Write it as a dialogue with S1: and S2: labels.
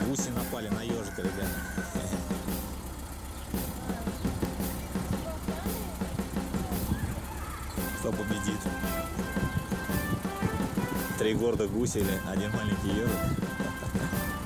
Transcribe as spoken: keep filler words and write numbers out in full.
S1: Гуси напали на ежика, ребята. Кто победит? Три гордых гуся или один маленький ежик?